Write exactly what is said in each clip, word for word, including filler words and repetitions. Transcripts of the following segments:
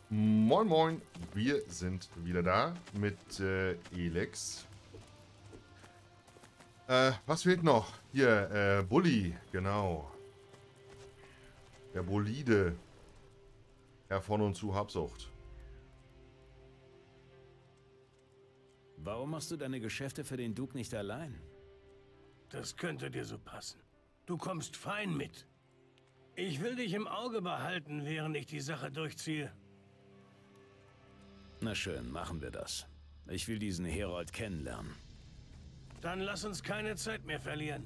Moin Moin, wir sind wieder da mit äh, Elex. Äh, was fehlt noch? Hier, äh, Bulli, genau. Der Bolide. Herr von und zu Habsucht. Warum machst du deine Geschäfte für den Duke nicht allein? Das könnte dir so passen. Du kommst fein mit. Ich will dich im Auge behalten, während ich die Sache durchziehe. Na schön, machen wir das. Ich will diesen Herold kennenlernen. Dann lass uns keine Zeit mehr verlieren.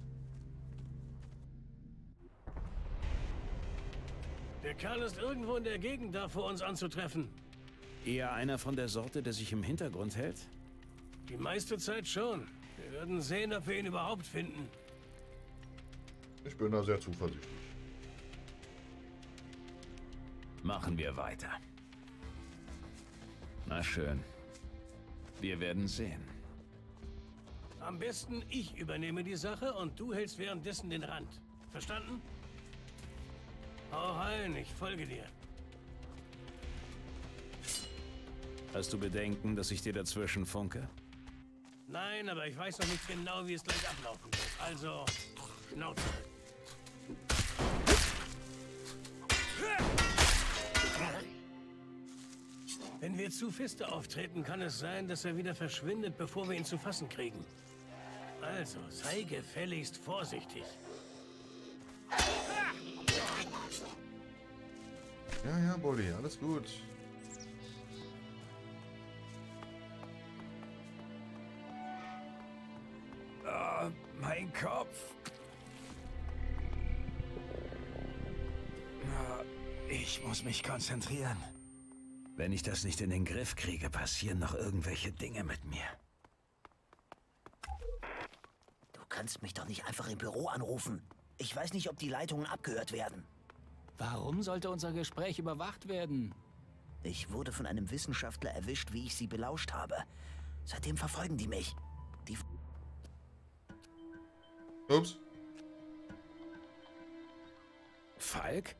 Der Kerl ist irgendwo in der Gegend da, vor uns anzutreffen. Eher einer von der Sorte, der sich im Hintergrund hält? Die meiste Zeit schon. Wir werden sehen, ob wir ihn überhaupt finden. Ich bin da sehr zuversichtlich. Machen wir weiter. Na schön. Wir werden sehen. Am besten ich übernehme die Sache und du hältst währenddessen den Rand. Verstanden? Hau rein, ich folge dir. Hast du Bedenken, dass ich dir dazwischen funke? Nein, aber ich weiß noch nicht genau, wie es gleich ablaufen wird. Also, Schnauze. Wenn wir zu feste auftreten, kann es sein, dass er wieder verschwindet, bevor wir ihn zu fassen kriegen. Also, sei gefälligst vorsichtig. Ja, ja, Bulli, alles gut. Ah, mein Kopf. Ich muss mich konzentrieren. Wenn ich das nicht in den Griff kriege, passieren noch irgendwelche Dinge mit mir. Du kannst mich doch nicht einfach im Büro anrufen. Ich weiß nicht, ob die Leitungen abgehört werden. Warum sollte unser Gespräch überwacht werden? Ich wurde von einem Wissenschaftler erwischt, wie ich sie belauscht habe. Seitdem verfolgen die mich. Die... Ups. Falk?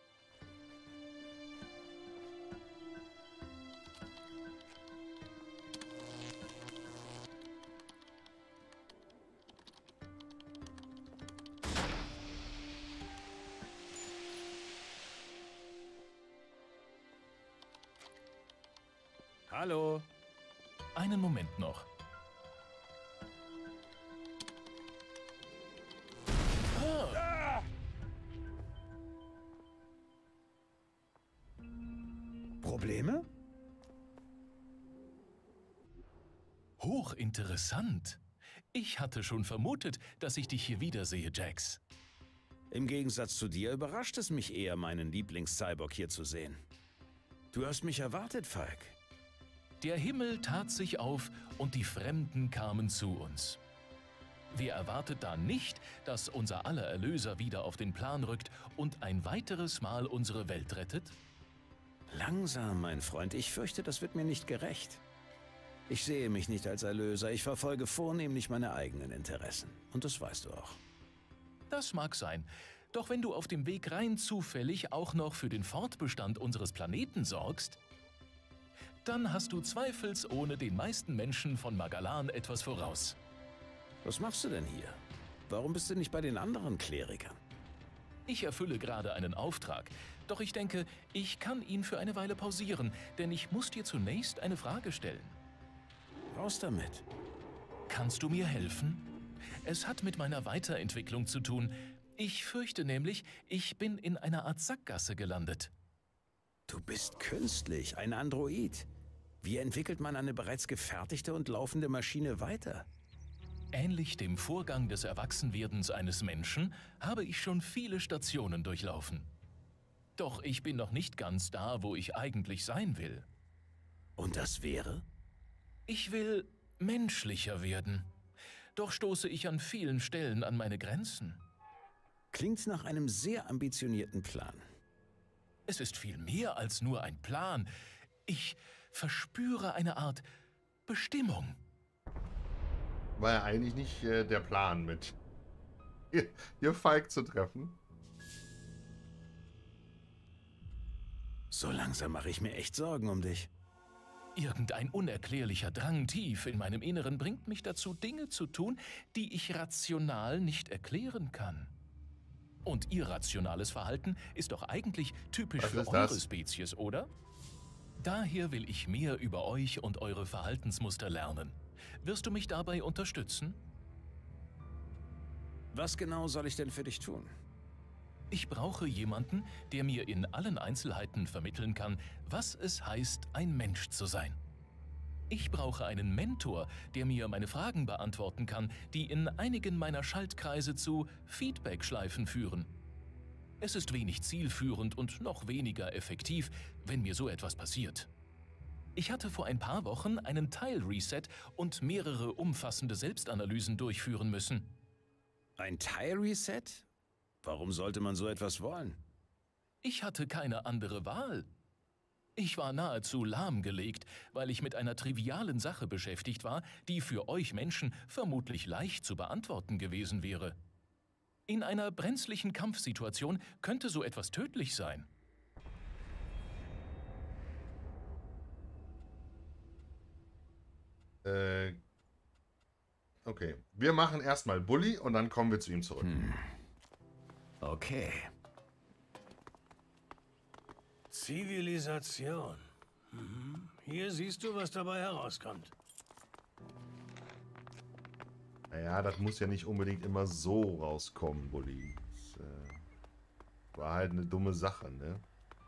Hallo? Einen Moment noch. Ah! Probleme? Hochinteressant. Ich hatte schon vermutet, dass ich dich hier wiedersehe, Jax. Im Gegensatz zu dir überrascht es mich eher, meinen Lieblings-Cyborg hier zu sehen. Du hast mich erwartet, Falk. Der Himmel tat sich auf und die Fremden kamen zu uns. Wer erwartet da nicht, dass unser aller Erlöser wieder auf den Plan rückt und ein weiteres Mal unsere Welt rettet? Langsam, mein Freund. Ich fürchte, das wird mir nicht gerecht. Ich sehe mich nicht als Erlöser. Ich verfolge vornehmlich meine eigenen Interessen. Und das weißt du auch. Das mag sein. Doch wenn du auf dem Weg rein zufällig auch noch für den Fortbestand unseres Planeten sorgst, dann hast du zweifelsohne den meisten Menschen von Magalan etwas voraus. Was machst du denn hier? Warum bist du nicht bei den anderen Klerikern? Ich erfülle gerade einen Auftrag, doch ich denke, ich kann ihn für eine Weile pausieren, denn ich muss dir zunächst eine Frage stellen. Raus damit. Kannst du mir helfen? Es hat mit meiner Weiterentwicklung zu tun. Ich fürchte nämlich, ich bin in einer Art Sackgasse gelandet. Du bist künstlich, ein Android. Wie entwickelt man eine bereits gefertigte und laufende Maschine weiter? Ähnlich dem Vorgang des Erwachsenwerdens eines Menschen habe ich schon viele Stationen durchlaufen. Doch ich bin noch nicht ganz da, wo ich eigentlich sein will. Und das wäre? Ich will menschlicher werden. Doch stoße ich an vielen Stellen an meine Grenzen. Klingt nach einem sehr ambitionierten Plan. Es ist viel mehr als nur ein Plan. Ich verspüre eine Art Bestimmung. War ja eigentlich nicht äh, der Plan, mit hier, hier Falk zu treffen. So langsam mache ich mir echt Sorgen um dich. Irgendein unerklärlicher Drang tief in meinem Inneren bringt mich dazu, Dinge zu tun, die ich rational nicht erklären kann. Und irrationales Verhalten ist doch eigentlich typisch Was für ist eure das? Spezies, oder? Daher will ich mehr über euch und eure Verhaltensmuster lernen. Wirst du mich dabei unterstützen? Was genau soll ich denn für dich tun? Ich brauche jemanden, der mir in allen Einzelheiten vermitteln kann, was es heißt, ein Mensch zu sein. Ich brauche einen Mentor, der mir meine Fragen beantworten kann, die in einigen meiner Schaltkreise zu Feedback-Schleifen führen. Es ist wenig zielführend und noch weniger effektiv, wenn mir so etwas passiert. Ich hatte vor ein paar Wochen einen Teil-Reset und mehrere umfassende Selbstanalysen durchführen müssen. Ein Teil-Reset? Warum sollte man so etwas wollen? Ich hatte keine andere Wahl. Ich war nahezu lahmgelegt, weil ich mit einer trivialen Sache beschäftigt war, die für euch Menschen vermutlich leicht zu beantworten gewesen wäre. In einer brenzlichen Kampfsituation könnte so etwas tödlich sein. Äh, okay. Wir machen erstmal Bully und dann kommen wir zu ihm zurück. Hm. Okay. Zivilisation. Mhm. Hier siehst du, was dabei herauskommt. Naja, das muss ja nicht unbedingt immer so rauskommen, Bully. Das äh, war halt eine dumme Sache, ne?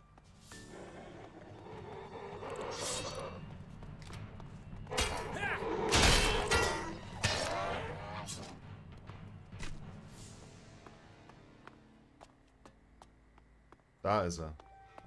Da ist er.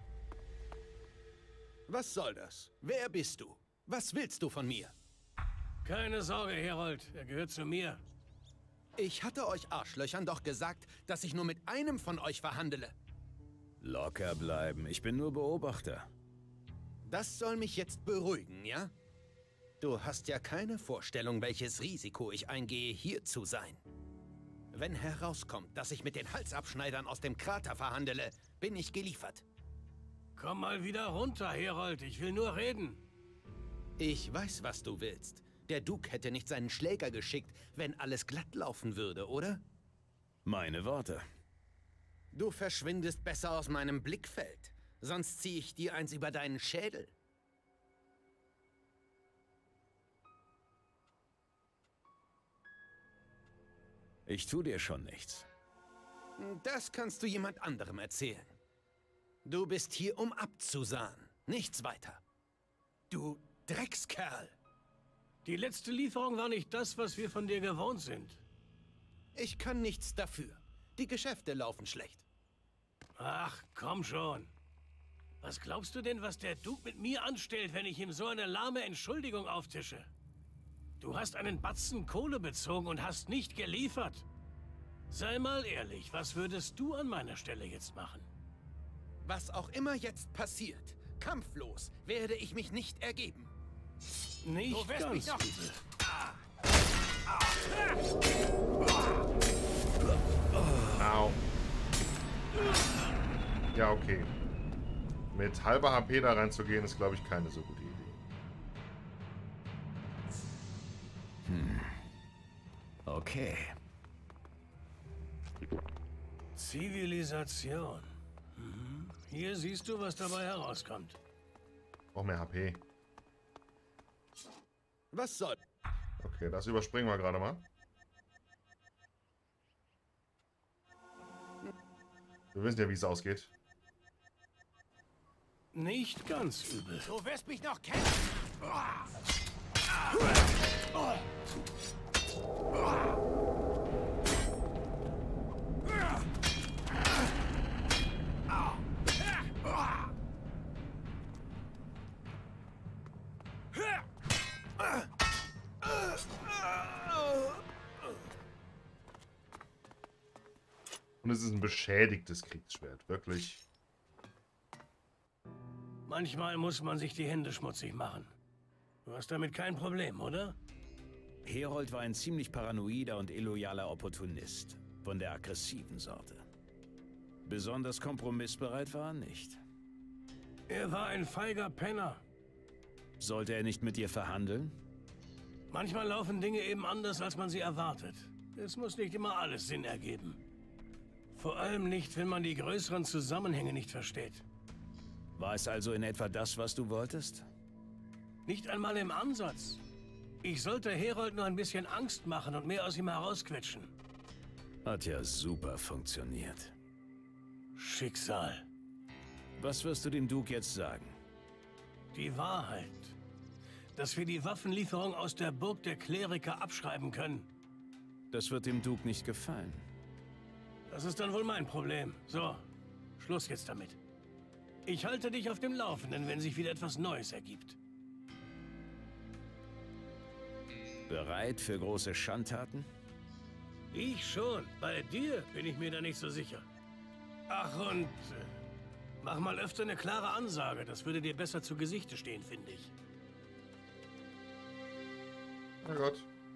Was soll das? Wer bist du? Was willst du von mir? Keine Sorge, Herold. Er gehört zu mir. Ich hatte euch Arschlöchern doch gesagt, dass ich nur mit einem von euch verhandele. Locker bleiben. Ich bin nur Beobachter. Das soll mich jetzt beruhigen, ja? Du hast ja keine Vorstellung, welches Risiko ich eingehe, hier zu sein. Wenn herauskommt, dass ich mit den Halsabschneidern aus dem Krater verhandele, bin ich geliefert. Komm mal wieder runter, Herold. Ich will nur reden. Ich weiß, was du willst. Der Duke hätte nicht seinen Schläger geschickt, wenn alles glatt laufen würde, oder? Meine Worte. Du verschwindest besser aus meinem Blickfeld. Sonst ziehe ich dir eins über deinen Schädel. Ich tu dir schon nichts. Das kannst du jemand anderem erzählen. Du bist hier, um abzusahen. Nichts weiter. Du Dreckskerl. Die letzte Lieferung war nicht das, was wir von dir gewohnt sind. Ich kann nichts dafür. Die Geschäfte laufen schlecht. Ach, komm schon. Was glaubst du denn, was der Duke mit mir anstellt, wenn ich ihm so eine lahme Entschuldigung auftische? Du hast einen Batzen Kohle bezogen und hast nicht geliefert. Sei mal ehrlich, was würdest du an meiner Stelle jetzt machen? Was auch immer jetzt passiert, kampflos werde ich mich nicht ergeben. Nicht Du wirst ganz mich noch- übel. Au. Ja, okay. Mit halber H P da reinzugehen, ist, glaube ich, keine so gute Idee. Okay. Zivilisation. Mhm. Hier siehst du, was dabei herauskommt. Auch mehr H P. Was soll? Okay, das überspringen wir gerade mal. Wir wissen ja, wie es ausgeht. Nicht ganz übel. Du wirst mich noch kennen. Und es ist ein beschädigtes Kriegsschwert. Wirklich. Manchmal muss man sich die Hände schmutzig machen. Du hast damit kein Problem, oder? Herold war ein ziemlich paranoider und illoyaler Opportunist. Von der aggressiven Sorte. Besonders kompromissbereit war er nicht. Er war ein feiger Penner. Sollte er nicht mit dir verhandeln? Manchmal laufen Dinge eben anders, als man sie erwartet. Es muss nicht immer alles Sinn ergeben. Vor allem nicht, wenn man die größeren Zusammenhänge nicht versteht. War es also in etwa das, was du wolltest? Nicht einmal im Ansatz. Ich sollte Herold nur ein bisschen Angst machen und mehr aus ihm herausquetschen. Hat ja super funktioniert. Schicksal. Was wirst du dem Duke jetzt sagen? Die Wahrheit. Dass wir die Waffenlieferung aus der Burg der Kleriker abschreiben können. Das wird dem Duke nicht gefallen. Das ist dann wohl mein Problem. So, Schluss jetzt damit. Ich halte dich auf dem Laufenden, wenn sich wieder etwas Neues ergibt. Bereit für große Schandtaten? Ich schon. Bei dir bin ich mir da nicht so sicher. Ach und... Äh, mach mal öfter eine klare Ansage. Das würde dir besser zu Gesichte stehen, finde ich. Na Gott.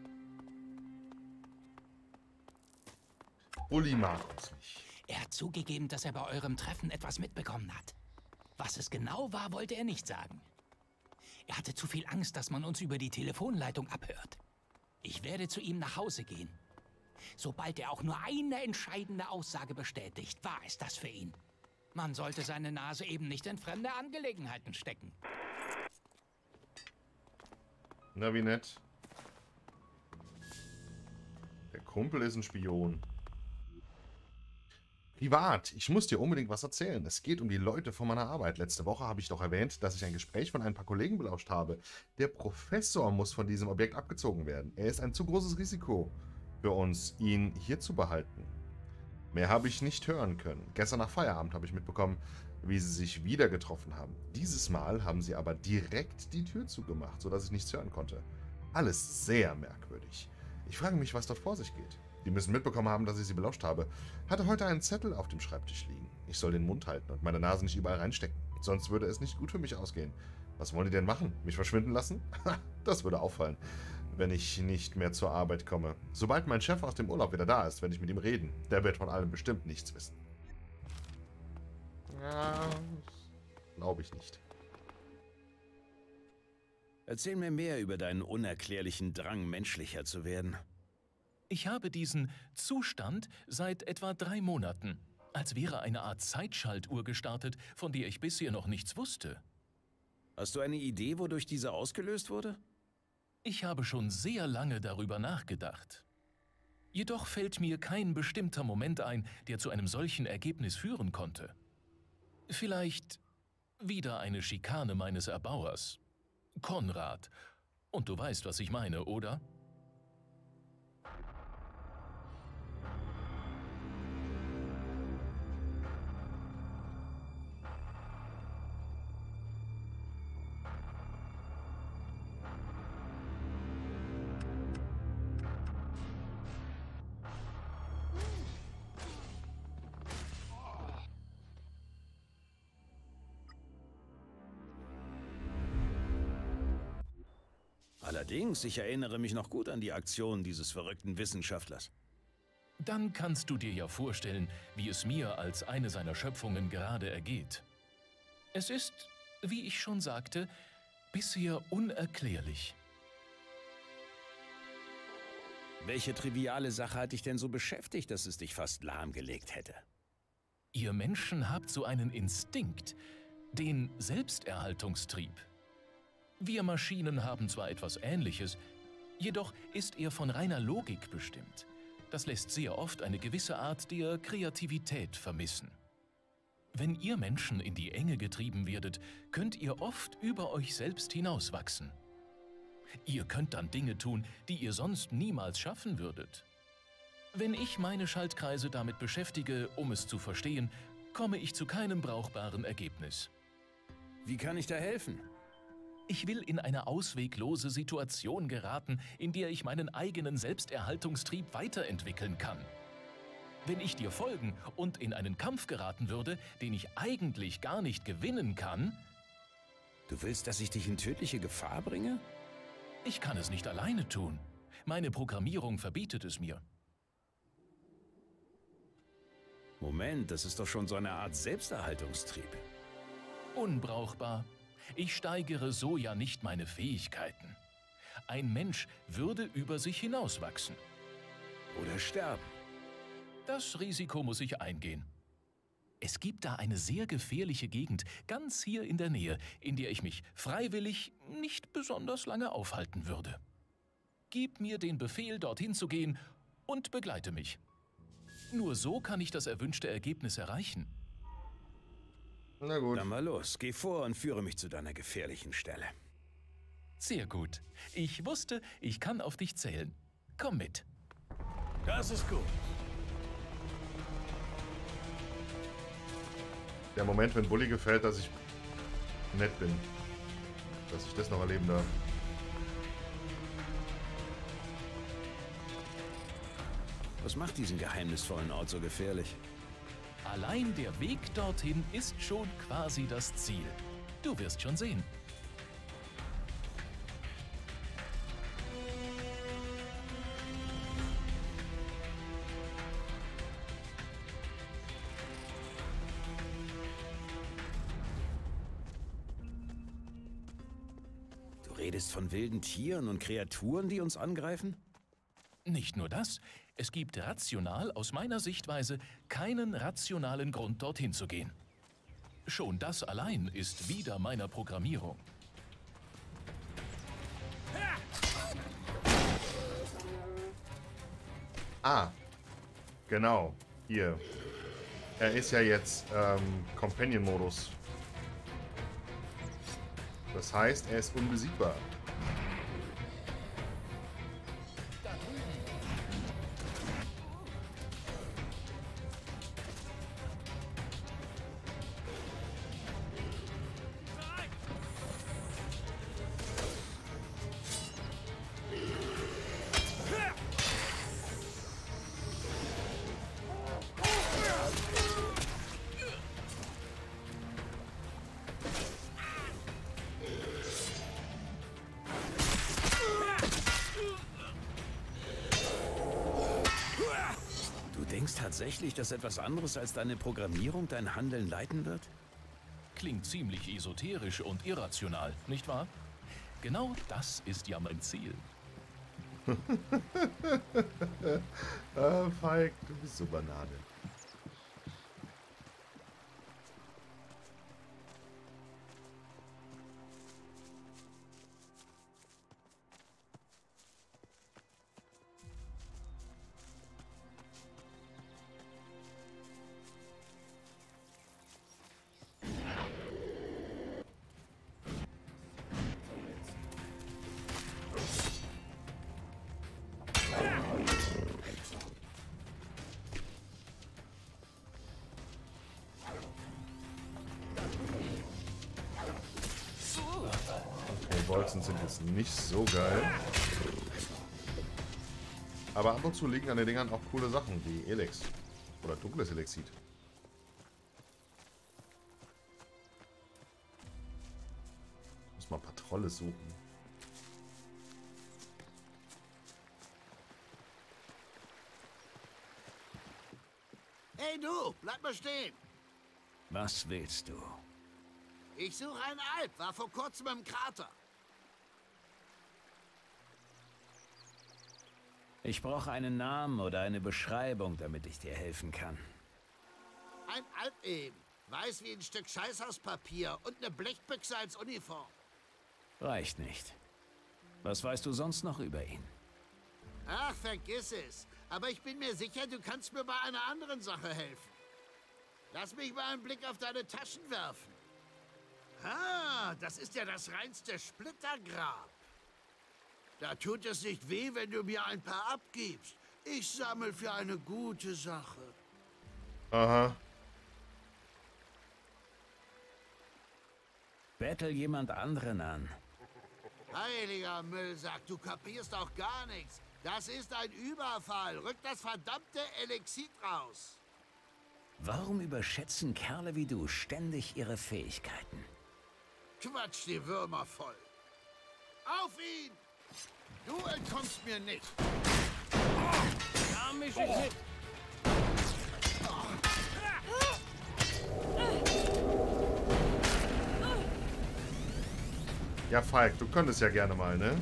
Bully mag uns nicht. Er hat zugegeben, dass er bei eurem Treffen etwas mitbekommen hat. Was es genau war, wollte er nicht sagen. Er hatte zu viel Angst, dass man uns über die Telefonleitung abhört. Ich werde zu ihm nach Hause gehen. Sobald er auch nur eine entscheidende Aussage bestätigt, war es das für ihn. Man sollte seine Nase eben nicht in fremde Angelegenheiten stecken. Na, wie nett. Der Kumpel ist ein Spion. Privat, ich muss dir unbedingt was erzählen. Es geht um die Leute von meiner Arbeit. Letzte Woche habe ich doch erwähnt, dass ich ein Gespräch von ein paar Kollegen belauscht habe. Der Professor muss von diesem Objekt abgezogen werden. Er ist ein zu großes Risiko für uns, ihn hier zu behalten. Mehr habe ich nicht hören können. Gestern nach Feierabend habe ich mitbekommen, wie sie sich wieder getroffen haben. Dieses Mal haben sie aber direkt die Tür zugemacht, sodass ich nichts hören konnte. Alles sehr merkwürdig. Ich frage mich, was dort vor sich geht. Die müssen mitbekommen haben, dass ich sie belauscht habe. Hatte heute einen Zettel auf dem Schreibtisch liegen. Ich soll den Mund halten und meine Nase nicht überall reinstecken. Sonst würde es nicht gut für mich ausgehen. Was wollen die denn machen? Mich verschwinden lassen? Das würde auffallen, wenn ich nicht mehr zur Arbeit komme. Sobald mein Chef aus dem Urlaub wieder da ist, werde ich mit ihm reden. Der wird von allem bestimmt nichts wissen. Ja, glaube ich nicht. Erzähl mir mehr über deinen unerklärlichen Drang, menschlicher zu werden. Ich habe diesen Zustand seit etwa drei Monaten, als wäre eine Art Zeitschaltuhr gestartet, von der ich bisher noch nichts wusste. Hast du eine Idee, wodurch diese ausgelöst wurde? Ich habe schon sehr lange darüber nachgedacht. Jedoch fällt mir kein bestimmter Moment ein, der zu einem solchen Ergebnis führen konnte. Vielleicht wieder eine Schikane meines Erbauers, Konrad. Und du weißt, was ich meine, oder? Allerdings, ich erinnere mich noch gut an die Aktion dieses verrückten Wissenschaftlers. Dann kannst du dir ja vorstellen, wie es mir als eine seiner Schöpfungen gerade ergeht. Es ist, wie ich schon sagte, bisher unerklärlich. Welche triviale Sache hat dich denn so beschäftigt, dass es dich fast lahmgelegt hätte? Ihr Menschen habt so einen Instinkt, den Selbsterhaltungstrieb. Wir Maschinen haben zwar etwas Ähnliches, jedoch ist er von reiner Logik bestimmt. Das lässt sehr oft eine gewisse Art der Kreativität vermissen. Wenn ihr Menschen in die Enge getrieben werdet, könnt ihr oft über euch selbst hinauswachsen. Ihr könnt dann Dinge tun, die ihr sonst niemals schaffen würdet. Wenn ich meine Schaltkreise damit beschäftige, um es zu verstehen, komme ich zu keinem brauchbaren Ergebnis. Wie kann ich da helfen? Ich will in eine ausweglose Situation geraten, in der ich meinen eigenen Selbsterhaltungstrieb weiterentwickeln kann. Wenn ich dir folgen und in einen Kampf geraten würde, den ich eigentlich gar nicht gewinnen kann... Du willst, dass ich dich in tödliche Gefahr bringe? Ich kann es nicht alleine tun. Meine Programmierung verbietet es mir. Moment, das ist doch schon so eine Art Selbsterhaltungstrieb. Unbrauchbar. Ich steigere so ja nicht meine Fähigkeiten. Ein Mensch würde über sich hinauswachsen. Oder sterben. Das Risiko muss ich eingehen. Es gibt da eine sehr gefährliche Gegend, ganz hier in der Nähe, in der ich mich freiwillig nicht besonders lange aufhalten würde. Gib mir den Befehl, dorthin zu gehen und begleite mich. Nur so kann ich das erwünschte Ergebnis erreichen. Na gut. Dann mal los, geh vor und führe mich zu deiner gefährlichen Stelle. Sehr gut. Ich wusste, ich kann auf dich zählen. Komm mit. Das ist gut. Der Moment, wenn Bully gefällt, dass ich nett bin. Dass ich das noch erleben darf. Was macht diesen geheimnisvollen Ort so gefährlich? Allein der Weg dorthin ist schon quasi das Ziel. Du wirst schon sehen. Du redest von wilden Tieren und Kreaturen, die uns angreifen? Nicht nur das, es gibt rational, aus meiner Sichtweise, keinen rationalen Grund, dorthin zu gehen. Schon das allein ist wider meiner Programmierung. Ah, genau, hier. Er ist ja jetzt ähm, Companion-Modus. Das heißt, er ist unbesiegbar. Tatsächlich, dass etwas anderes als deine Programmierung dein Handeln leiten wird? Klingt ziemlich esoterisch und irrational, nicht wahr? Genau das ist ja mein Ziel. Ah, Falk, du bist so Banane. Bolzen sind jetzt nicht so geil. Aber ab und zu liegen an den Dingern auch coole Sachen, wie Elex. Oder dunkles Elexit. Muss mal ein paar Trolle suchen. Hey du, bleib mal stehen. Was willst du? Ich suche einen Alp, war vor kurzem im Krater. Ich brauche einen Namen oder eine Beschreibung, damit ich dir helfen kann. Ein Alp eben. Weiß wie ein Stück Scheißhauspapier und eine Blechbüchse als Uniform. Reicht nicht. Was weißt du sonst noch über ihn? Ach, vergiss es. Aber ich bin mir sicher, du kannst mir bei einer anderen Sache helfen. Lass mich mal einen Blick auf deine Taschen werfen. Ah, das ist ja das reinste Splittergrab. Da tut es nicht weh, wenn du mir ein paar abgibst. Ich sammle für eine gute Sache. Aha. Bettel jemand anderen an. Heiliger Müllsack, du kapierst auch gar nichts. Das ist ein Überfall. Rück das verdammte Elexit raus. Warum überschätzen Kerle wie du ständig ihre Fähigkeiten? Quatsch die Würmer voll. Auf ihn! Du entkommst mir nicht. Da misch ich mit. Ja, Falk, du könntest ja gerne mal, ne?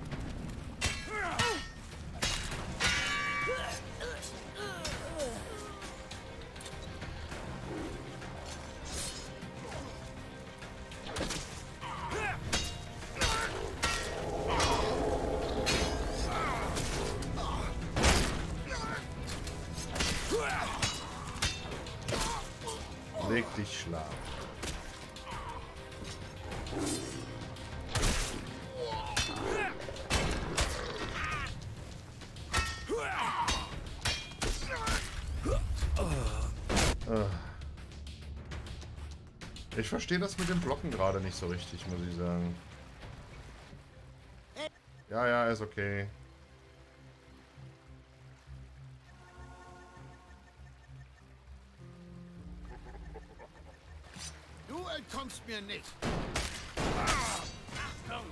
Leg dich schlafen. Ich verstehe das mit dem Blocken gerade nicht so richtig, muss ich sagen. Ja, ja, ist okay. Du entkommst mir nicht. Achtung!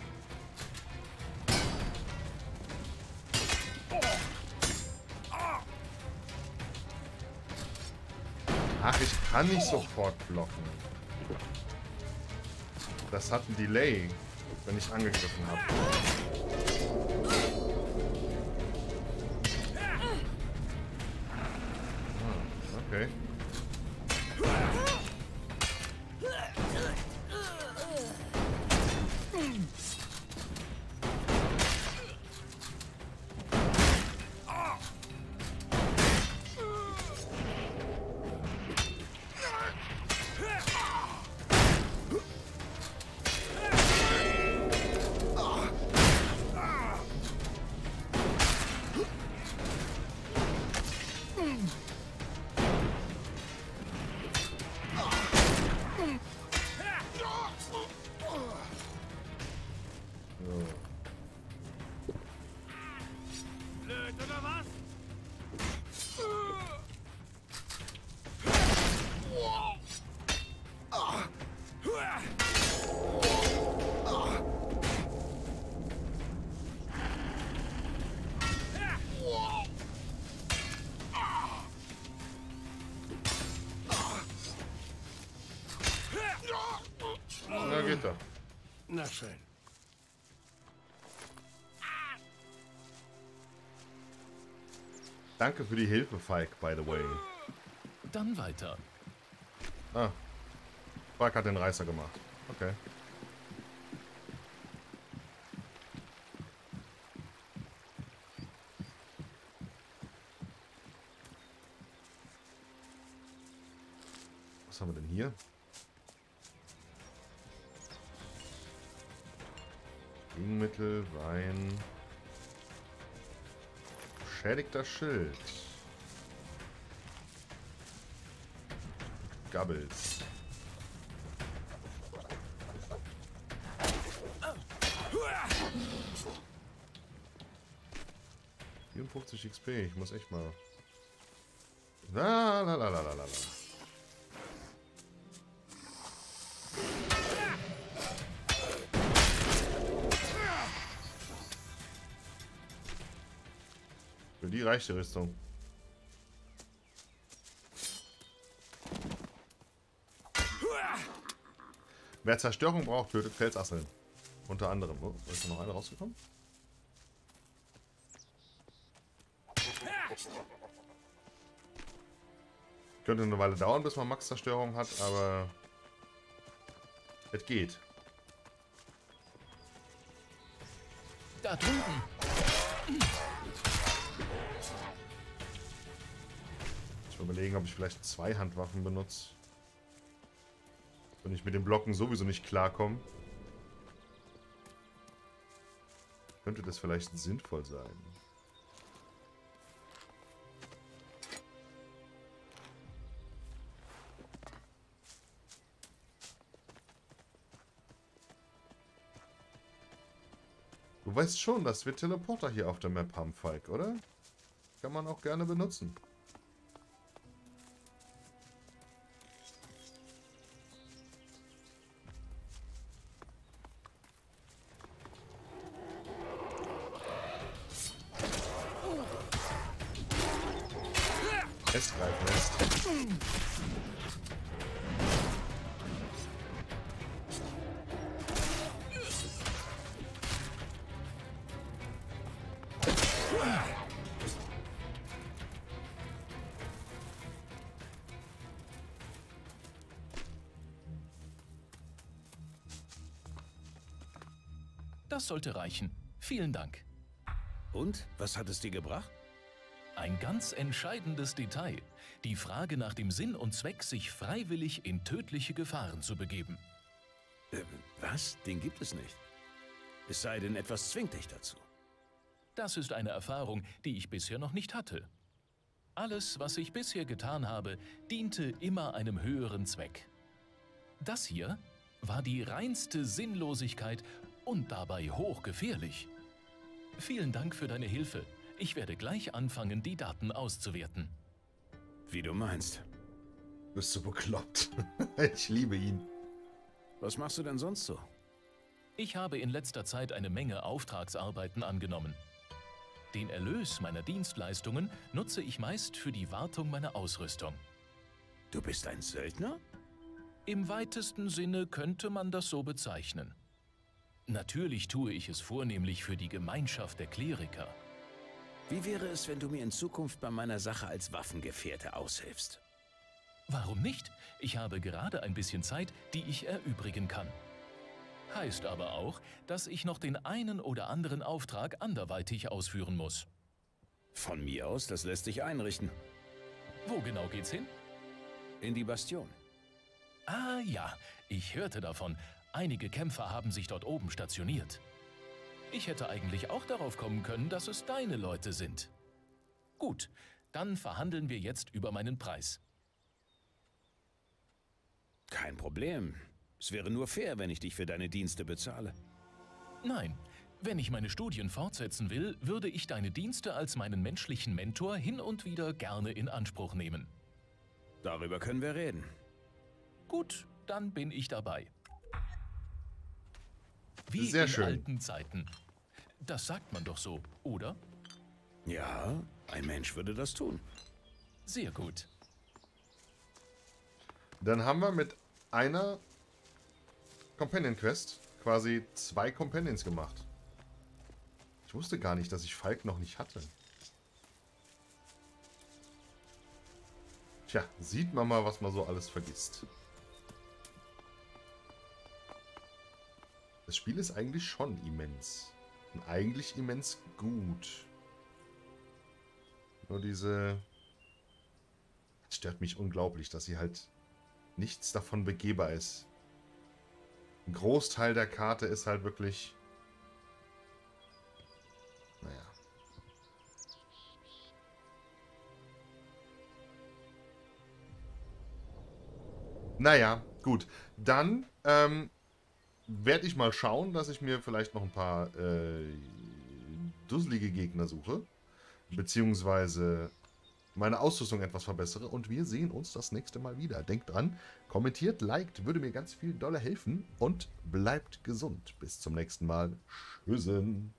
Ach, ich kann nicht sofort blocken. Das hat ein Delay, wenn ich angegriffen habe. Ah, okay. Blöd, oder was? Na, geht doch. Na schön. Danke für die Hilfe, Falk, by the way. Dann weiter. Ah. Falk hat den Reißer gemacht. Okay. Was haben wir denn hier? Gegenmittel, Wein. Beschädigter Schild. Gabels. vierundfünfzig X P, ich muss echt mal. La la la la la la. Für die reicht die Rüstung. Wer Zerstörung braucht, tötet Felsasseln. Unter anderem. Oh, ist da noch eine rausgekommen? Könnte eine Weile dauern, bis man Max-Zerstörung hat, aber es geht. Da drüben. Ich will überlegen, ob ich vielleicht zwei Handwaffen benutze. Wenn ich mit dem Blocken sowieso nicht klarkomme. Könnte das vielleicht sinnvoll sein. Du weißt schon, dass wir Teleporter hier auf der Map haben, Falk, oder? Kann man auch gerne benutzen. Es greifen lässt. Das sollte reichen. Vielen Dank. Und? Was hat es dir gebracht? Ein ganz entscheidendes Detail. Die Frage nach dem Sinn und Zweck, sich freiwillig in tödliche Gefahren zu begeben. Äh, was? Den gibt es nicht. Es sei denn, etwas zwingt dich dazu. Das ist eine Erfahrung, die ich bisher noch nicht hatte. Alles, was ich bisher getan habe, diente immer einem höheren Zweck. Das hier war die reinste Sinnlosigkeit und dabei hochgefährlich. Vielen Dank für deine Hilfe. Ich werde gleich anfangen, die Daten auszuwerten. Wie du meinst. Bist du bekloppt? Ich liebe ihn. Was machst du denn sonst so? Ich habe in letzter Zeit eine Menge Auftragsarbeiten angenommen. Den Erlös meiner Dienstleistungen nutze ich meist für die Wartung meiner Ausrüstung. Du bist ein Söldner? Im weitesten Sinne könnte man das so bezeichnen. Natürlich tue ich es vornehmlich für die Gemeinschaft der Kleriker. Wie wäre es, wenn du mir in Zukunft bei meiner Sache als Waffengefährte aushilfst? Warum nicht? Ich habe gerade ein bisschen Zeit, die ich erübrigen kann. Heißt aber auch, dass ich noch den einen oder anderen Auftrag anderweitig ausführen muss. Von mir aus, das lässt sich einrichten. Wo genau geht's hin? In die Bastion. Ah ja, ich hörte davon. Einige Kämpfer haben sich dort oben stationiert. Ich hätte eigentlich auch darauf kommen können, dass es deine Leute sind. Gut, dann verhandeln wir jetzt über meinen Preis. Kein Problem. Es wäre nur fair, wenn ich dich für deine Dienste bezahle. Nein, wenn ich meine Studien fortsetzen will, würde ich deine Dienste als meinen menschlichen Mentor hin und wieder gerne in Anspruch nehmen. Darüber können wir reden. Gut, dann bin ich dabei. Wie Sehr in schön. alten Zeiten. Das sagt man doch so, oder? Ja, ein Mensch würde das tun. Sehr gut. Dann haben wir mit einer Companion Quest quasi zwei Companions gemacht. Ich wusste gar nicht, dass ich Falk noch nicht hatte. Tja, sieht man mal, was man so alles vergisst. Das Spiel ist eigentlich schon immens. Und eigentlich immens gut. Nur diese... Es stört mich unglaublich, dass sie halt nichts davon begehbar ist. Ein Großteil der Karte ist halt wirklich... Naja. Naja, gut. Dann ähm, werde ich mal schauen, dass ich mir vielleicht noch ein paar äh, dusselige Gegner suche. Beziehungsweise meine Ausrüstung etwas verbessere. Und wir sehen uns das nächste Mal wieder. Denkt dran, kommentiert, liked, würde mir ganz viel dolle helfen. Und bleibt gesund. Bis zum nächsten Mal. Tschüssen.